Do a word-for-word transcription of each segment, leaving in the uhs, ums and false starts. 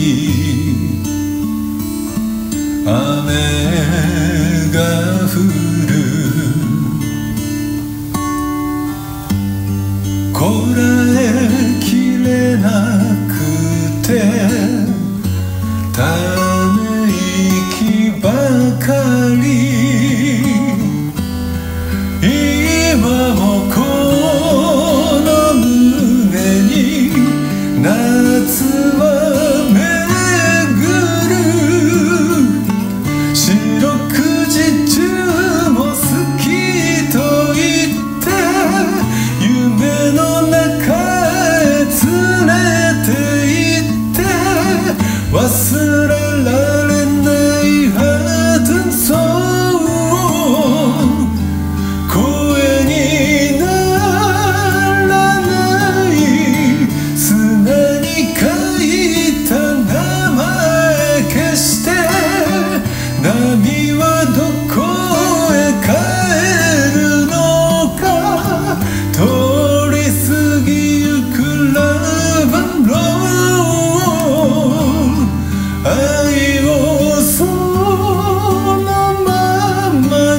雨が降るこらえきれなくてため息ばかり今もこの胸に夏は巡る四六時中も好きと言って夢の中へ連れて行って忘れられないハートソング声にならない砂に書いた名前消して波はどこへ帰るのか通り過ぎゆくラブロー愛をそのままに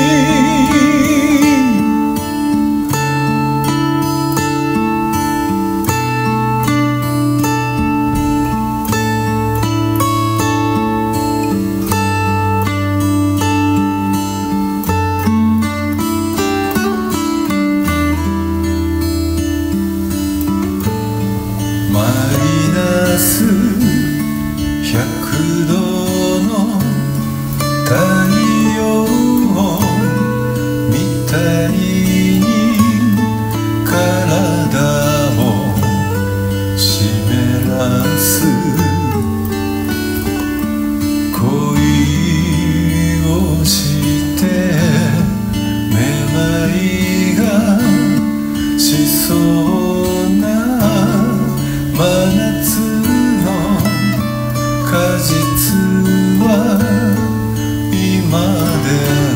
マイナス百度の太陽みたいに体を湿らす恋をしてめまいがしそうな真夏の果実は今で